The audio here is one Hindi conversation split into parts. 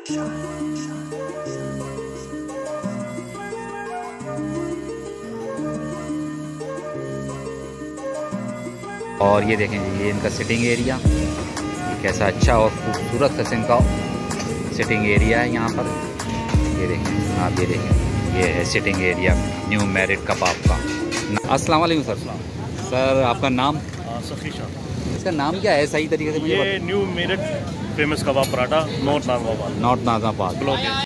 और ये देखें जी, ये इनका सिटिंग एरिया कैसा अच्छा और खूबसूरत किस्म का सिटिंग एरिया है यहाँ पर। ये देखें आप, ये देखें ये है sitting area new married kabab का। अस्सलाम वालेकुम सर। सर आपका नाम? सखी शाह। इसका नाम क्या है सही तरीके से मुझे? ये new Meerut famous kabab paratha, north Nazimabad. North Nazimabad block है।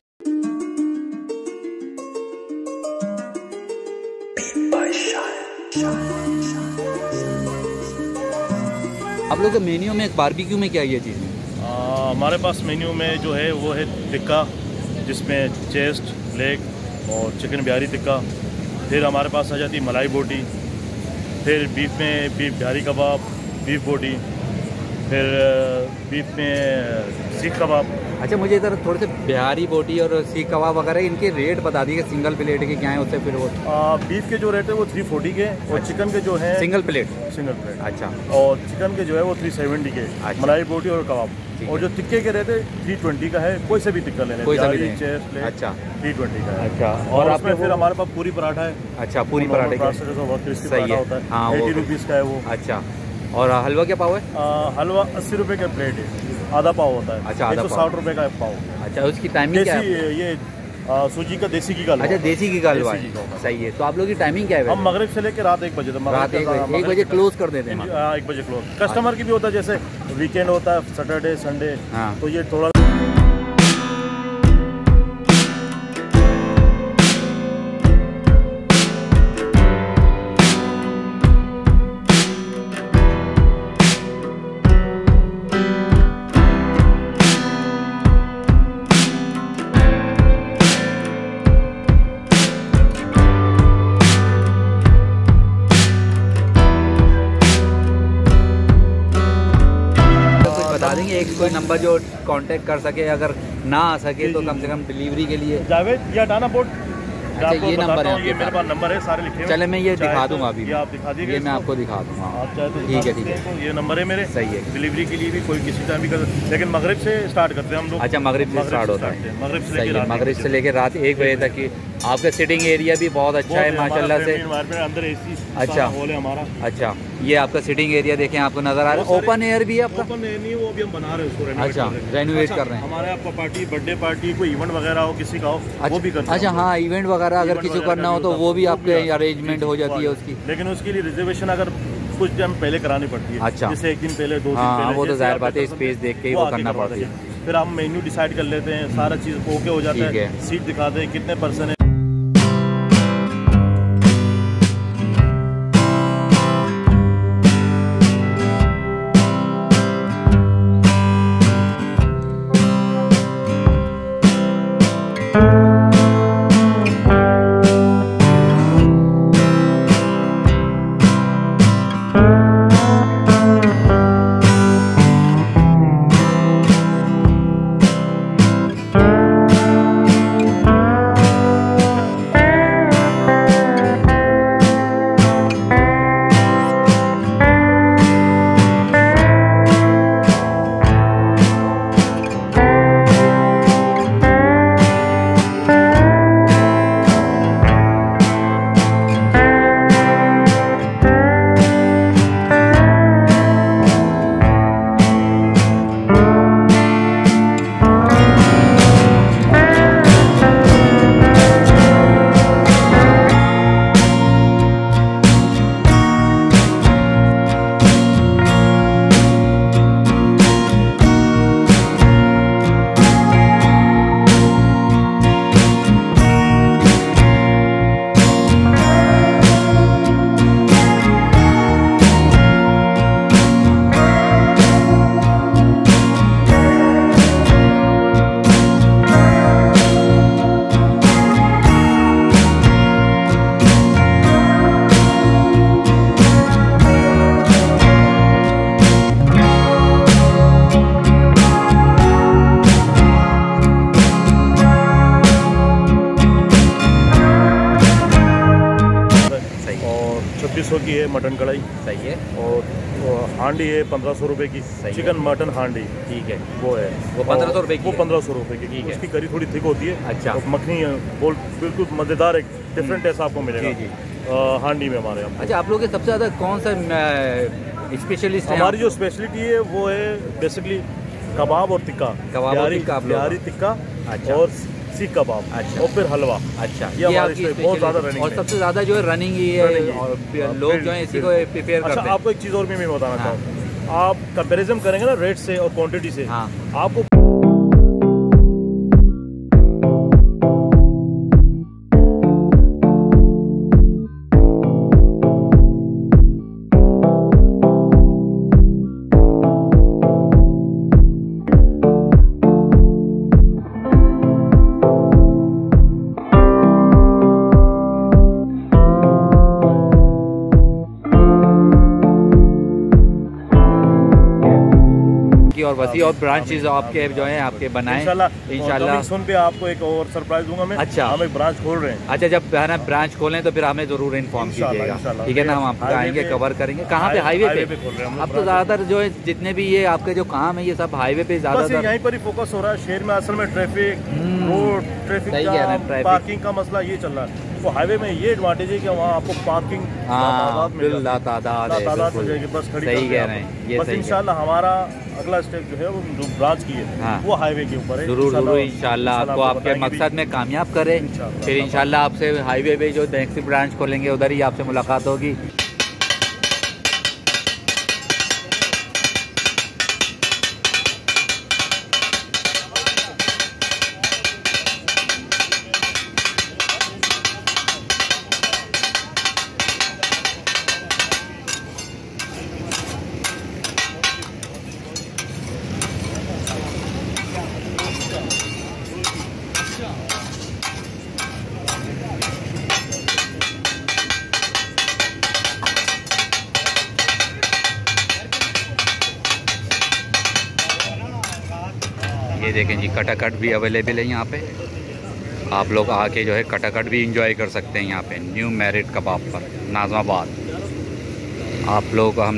आप लोग के मेन्यू में बारबेक्यू में क्या ये चीज़ है? हमारे पास मेन्यू में जो है वो है टिक्का, जिसमें चेस्ट, लेग और चिकन बिहारी टिक्का। फिर हमारे पास आ जाती है मलाई बोटी, फिर बीफ में बीफ बिहारी कबाब, बीफ बोटी, फिर बीफ में सीख कबाब। अच्छा, मुझे इधर थोड़े से बिहारी बोटी और सीख कबाब वगैरह इनके रेट बता दिए, सिंगल प्लेट के क्या है उससे। फिर वो बीफ के जो रेट है वो 340 के, और चिकन के जो है सिंगल प्लेट। अच्छा। और चिकन के जो है वो 370 के। अच्छा। मलाई बोटी और कबाब। और जो टिक्के के रेट है 320 का है। कोई से भी टिक्का ले लें, चेस्ट, लेग। अच्छा, 320 का है। अच्छा। और आपने फिर हमारे पास पूरी पराठा है। अच्छा, पूरी पराठा सही है, 80 रुपीज़ का है वो। अच्छा। और हलवा क्या पाव है? हलवा 80 रुपये का प्लेट है, आधा पाव होता है। अच्छा, 160 रुपये का पाव। अच्छा, उसकी टाइमिंग क्या है? ये सूजी का देसी घी का हलवा। अच्छा, देसी घी का हलवा सही है। तो आप लोग की टाइमिंग क्या है? हम मगरिब से लेकर रात 1 बजे तक। रात 1 बजे क्लोज कर देते हैं। 1 बजे क्लोज। कस्टमर की भी होता है, जैसे वीकेंड होता है, सैटरडे संडे, तो ये थोड़ा बता देंगे एक कोई नंबर जो कांटेक्ट कर सके, अगर ना आ सके तो कम से कम डिलीवरी के लिए। जावेद या डाना बोर्ड। अच्छा, ये नंबर है? ये मेरे पास नंबर है, सारे लिखे हुए। चले मैं ये दिखा दूंगा अभी। ये आप दिखा दीजिए। ये मैं आपको दिखा दूंगा। आप चाहे तो ठीक है, ठीक है। ये नंबर है मेरे। सही है। डिलीवरी के लिए भी कोई किसी टाइम भी कर, लेकिन मगरिब से स्टार्ट करते हैं हम लोग। अच्छा, मगरिब से स्टार्ट होता है। मगरिब से लेकर रात 1 बजे तक की। आपका सिटिंग एरिया भी बहुत अच्छा है माशाल्लाह से। अंदर AC अच्छा हॉल है हमारा। अच्छा, ये आपका सिटिंग एरिया देखें, आपको नजर आ रहा है। ओपन एयर भी है आपका? ओपन एयर नहीं, वो अभी हम बना रहे हैं उसको। अच्छा, रेनोवेट कर रहे हैं। हमारे आपका पार्टी, बर्थडे पार्टी, कोई इवेंट वगैरह हो किसी का हो, वो भी करते हैं। अच्छा, हाँ, इवेंट वगैरह अगर किसी को करना हो तो वो भी आपके अरेंजमेंट हो जाती है उसकी। लेकिन उसके लिए रिजर्वेशन अगर कुछ टाइम पहले करानी पड़ती है। अच्छा, जैसे 1 दिन पहले, 2 दिन पहले। वो तो जाहिर बात है, स्पेस देख के ही वो करना पड़ता है। फिर हम मेन्यू डिसाइड कर लेते हैं, सारा चीज़ ओके हो जाता है। सीट दिखाते हैं, कितने पर्सन है। की है मटन कढ़ाई। सही है। और हांडी है 1500 रुपये की, चिकन मटन हांडी, ठीक है, वो है, वो 1500 रुपये की, वो 1500 रुपये की, ठीक है। उसकी करी थोड़ी थिक होती है। अच्छा, और मखनी बोल बिल्कुल मज़ेदार, एक डिफरेंट टेस्ट आपको मिलेगा जी। हांडी में हमारे यहाँ। अच्छा, आप लोग के सबसे ज़्यादा कौन सा स्पेशलिस्ट है? हमारी जो स्पेशलिटी है वो है बेसिकली कबाब और टिक्का, बिहारी टिक्का, अच्छा, और सीख कबाब, अच्छा, और फिर हलवा। अच्छा, ये हमारी बहुत ज़्यादा रनिंग और सबसे ज़्यादा जो है रनिंग ही है, और लोग जो है इसी को प्रिपेयर करते हैं। आपको एक चीज़ और भी मैं बताना चाहूँ, आप कंपैरिजन करेंगे ना रेट से और क्वांटिटी से, आपको और वसी और ब्रांचेस आपके जो है आपके बनाए इंशाल्लाह। सुन पे आपको एक और सरप्राइज दूंगा मैं। अच्छा, हम एक ब्रांच खोल रहे हैं। अच्छा, जब है ना ब्रांच खोलें तो फिर हमें जरूर इन्फॉर्म कीजिएगा, ठीक है ना? हम आपको आएंगे, कवर करेंगे। कहाँ पे? हाईवे पे खोल रहे हैं। अब तो ज्यादातर जो है जितने भी ये आपके जो काम है ये सब हाईवे पे ज्यादातर यहीं पर ही फोकस हो रहा है। शहर में असल में traffic, road traffic jam, parking का मसला ये चल रहा है। तो हाईवे में ये एडवांटेज है कि वहाँ आपको पार्किंग तादाद मिल जाएगी, बस खड़ी सही कह रहे हैं ये। बस इंशाल्लाह हमारा अगला स्टेप जो है वो जो ब्रांच की है वो हाईवे के ऊपर है। जरूर इंशाल्लाह आपको आपके मकसद में कामयाब करे। फिर इंशाल्लाह आपसे हाईवे पे जो नेक्स्ट ब्रांच खोलेंगे उधर ही आपसे मुलाकात होगी। ये देखें जी, कटाकट भी अवेलेबल है यहाँ पे। आप लोग आके जो है कटाकट भी इंजॉय कर सकते हैं यहाँ पे न्यू मैरिट कबाब पर, नाज़माबाद। आप लोग हम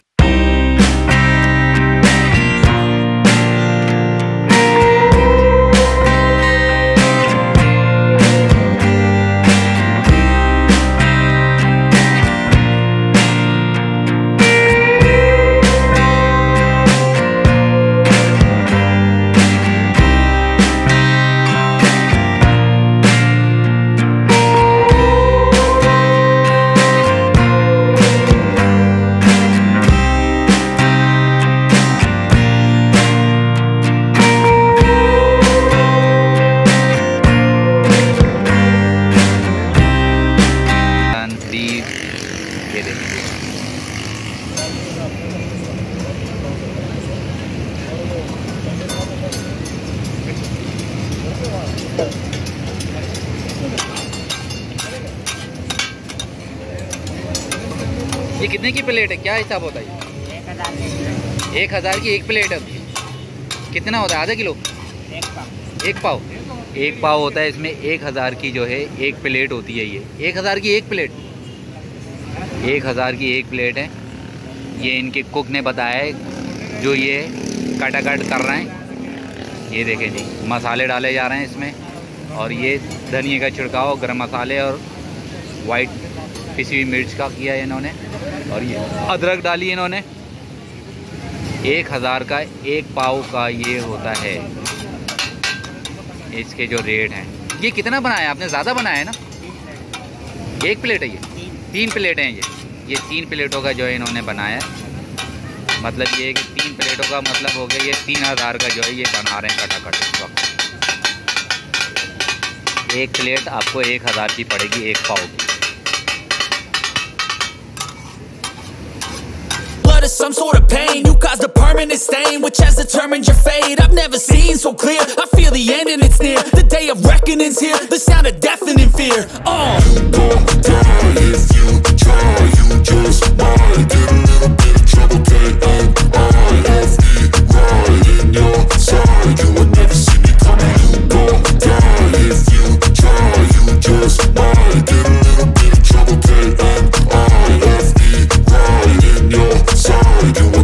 ये कितने की प्लेट है, क्या हिसाब होता है? 1000 की एक प्लेट है। कितना होता है? आधा किलो? एक पाव। एक पाव होता है इसमें। 1000 की जो है एक प्लेट होती है। ये 1000 की एक प्लेट, 1000 की एक प्लेट है। ये इनके कुक ने बताया है जो ये कटाकट कर रहे हैं। ये देखें जी, मसाले डाले जा रहे हैं इसमें, और ये धनिया का छिड़काव, गरम मसाले और वाइट पिसी हुई मिर्च का किया है इन्होंने, और ये अदरक डाली इन्होंने। 1000 का एक पाव का ये होता है। इसके जो रेट हैं, ये कितना बनाया आपने? ज़्यादा बनाया है ना? एक प्लेट है ये? 3 प्लेटें हैं ये 3 प्लेटों का जो है इन्होंने बनाया है। मतलब ये कि 3 प्लेटों का मतलब हो गया ये 3000 का जो है ये बना रहे हैं कटाकट इस वक्त। एक प्लेट आपको 1000 की पड़ेगी, एक पाव की। Some sort of pain, you caused a permanent stain, which has determined your fate. I've never seen so clear, I feel the end and it's near. The day of reckoning's here, the sound of deafening fear. You gon' die if you try, you just might get a little bit of trouble, K-N-I-F-E, right in your side, you will never see me coming. You gon' die if you try, you just might get a little bit of trouble, K-N-I-F-E, right in your side, you will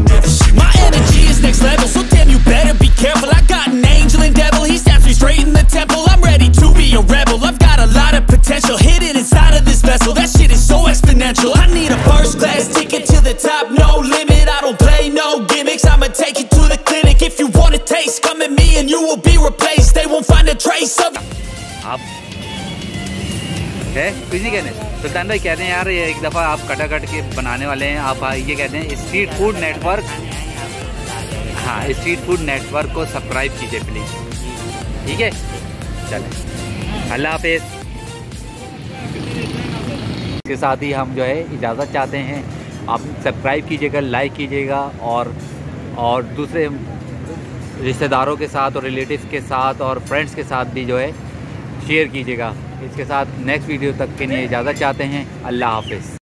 won't be replaced, they won't find a trace of. आप है कुछ नहीं कहने। सुल्तान भाई कहते हैं यार ये एक दफ़ा आप कटाकट के बनाने वाले हैं, आप ये कहते हैं स्ट्रीट फूड नेटवर्क, हाँ स्ट्रीट फूड नेटवर्क को सब्सक्राइब कीजिए प्लीज़, ठीक है। चलें, अल्लाह हाफिज़। इसके साथ ही हम जो है इजाज़त चाहते हैं, आप सब्सक्राइब कीजिएगा, लाइक कीजिएगा और दूसरे रिश्तेदारों के साथ और रिलेटिव्स के साथ और फ्रेंड्स के साथ भी जो है शेयर कीजिएगा। इसके साथ नेक्स्ट वीडियो तक के लिए इजाज़त चाहते हैं। अल्लाह हाफिज़।